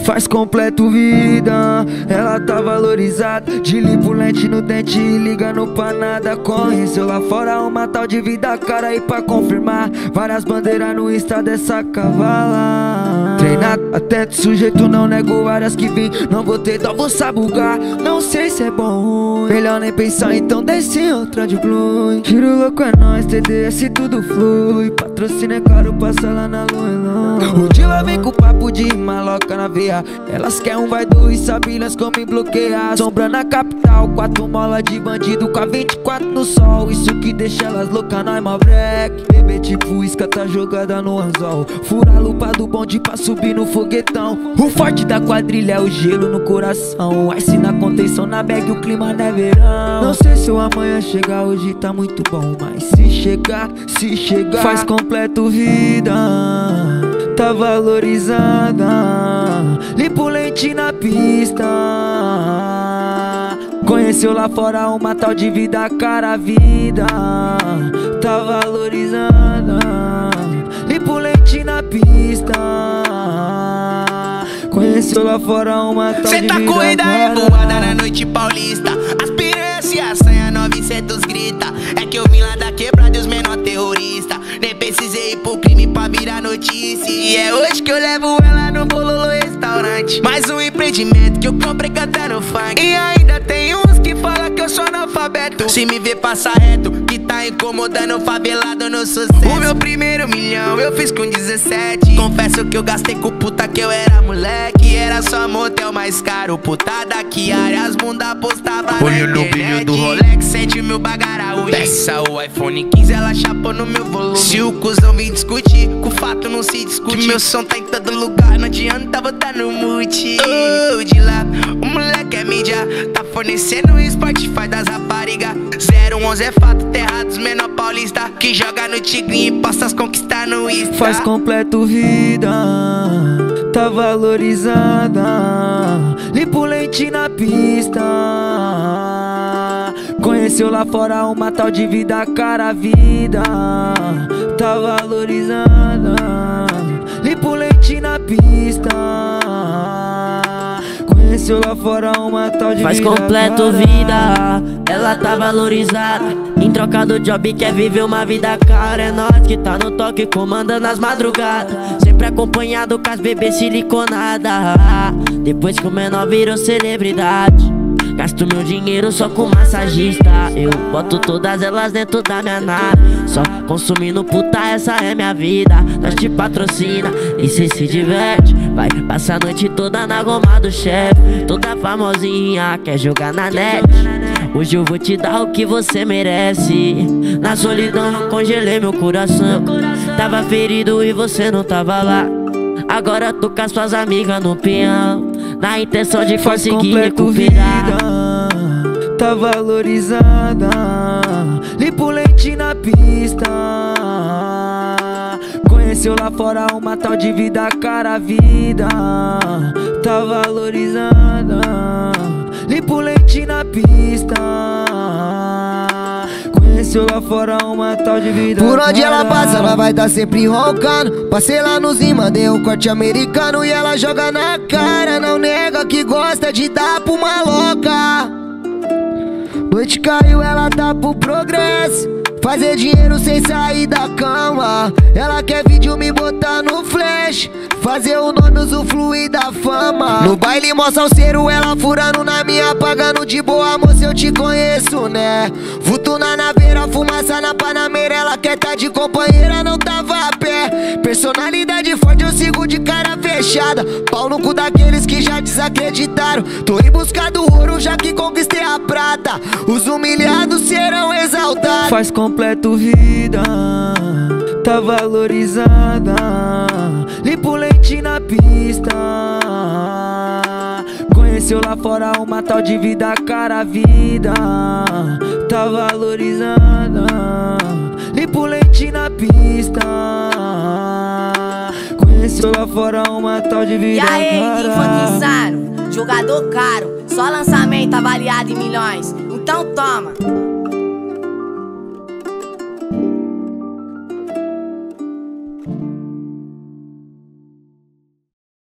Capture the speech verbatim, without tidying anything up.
Faz completo vida, ela tá valorizada. De lipo lente no dente e ligando pra nada. Conheceu lá fora uma tal de vida cara. E pra confirmar, várias bandeiras no Insta dessa cavala. Treinado até de sujeito, não nego várias que vim. Não vou ter dó, vou sabugar. Não sei se é bom ou ruim, melhor nem pensar, então desce outra de blue. Tiro louco é nóis, T D S tudo flui. Patrocínio é caro, passa lá na Luelão. O Dila vem com papo de maloca na veia. Elas querem um vai do e sabe nós como me bloquear. Sombra na capital, quatro mola de bandido com a vinte e quatro no sol. Isso que deixa elas loucas, nós mó break. Bebê tipo isca, tá jogada no anzol. Fura a lupa do bonde pra subir no foguetão. O forte da quadrilha é o gelo no coração. Ice na contenção, na bag o clima não é verão. Não sei se o amanhã chegar, hoje tá muito bom. Mas se chegar, se chegar, faz completo vida, tá valorizada. Lipo lente na pista. Conheceu lá fora uma tal de vida cara. A vida tá valorizada. Lipo lente na pista. Conheceu lá fora uma tal Cê de tá vida corrida cara. revoada na noite paulista. Aspirância, assanha novecentos grita. É que eu vim lá da quebrada e os menor terrorista. Nem precisei ir pro crime pra virar notícia. E é hoje que eu levo ela no Bololo restaurante. Mais um empreendimento que eu comprei cantando funk. E ainda tem uns que falam que eu sou analfabeto. Se me ver passar reto, que tá incomodando favelado no sucesso. O meu primeiro milhão eu fiz com dezessete. Confesso que eu gastei com puta que eu era moleque. Era só motel mais caro, putada que área as bunda postava. Olho no brilho do Rolex, sente meu bagaraú. Peça o iPhone quinze, ela chapou no meu volume. Se o cuzão vem discutir, com fato não se discute. Que meu som tá em todo lugar, não adianta botar no mute. Oh, de lá, o moleque é mídia. Tá fornecendo o Spotify das raparigas. zero onze é fato, terra dos menor paulista. Que joga no tigrinho e posta as conquistar no Insta. Faz completo vida, tá valorizada. Lipo lente na pista. Conheceu lá fora uma tal de vida cara. A vida tá valorizada. Lipo lente na pista. Conheceu lá fora uma tal de Faz vida completo cara. vida, ela tá valorizada. Em troca do job quer viver uma vida cara. É nós que tá no toque comandando as madrugadas. Sempre acompanhado com as bebês siliconadas. Depois que o menor virou celebridade, gasto meu dinheiro só com massagista. Eu boto todas elas dentro da minha nave. Só consumindo puta, essa é minha vida. Nós te patrocina e cê se diverte. Vai passar a noite toda na goma do chefe. Toda famosinha quer jogar na net. Hoje eu vou te dar o que você merece. Na solidão eu congelei meu coração. Tava ferido e você não tava lá. Agora tô com as suas amigas no peão, na intenção de conseguir recuperar. Tá valorizada. Lipo lente na pista. Conheceu lá fora uma tal de vida cara. A vida tá valorizada. Lipo lente na pista. Conheceu lá fora uma tal de vida Por onde cara. ela passa, ela vai tá sempre roncando. Passei lá no Zima, dei um corte americano. E ela joga na cara, não nega que gosta de dar pro maloca. Noite caiu, ela tá pro progresso. Fazer dinheiro sem sair da cama. Ela quer vídeo me botar no flash, fazer o nome usufruir da fama. No baile mó salseiro, ela furando na minha, pagando de boa, moça, eu te conheço, né? Vuto na naveira, fumaça na panameira. Ela quer tá de companheira, não tava a pé. Personalidade forte, eu sigo de cara fechada. Pau no cu daqueles que já desacreditaram. Tô em busca do ouro, já que conquistei a prata. Os humilhados serão exaltados. Faz completo vida, tá valorizada. Lipo lente na pista. Conheceu lá fora uma tal de vida cara. A vida tá valorizada. Lipo lente na pista. Conheceu lá fora uma tal de vida E aí, cara. infantizaram, jogador caro, só lançamento avaliado em milhões. Então toma.